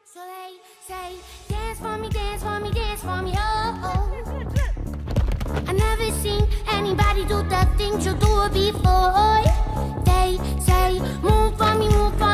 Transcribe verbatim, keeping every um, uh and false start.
So they say, dance for me, dance for me, dance for me, oh, oh. I never seen anybody do the things you do before. They say, move for me, move for me.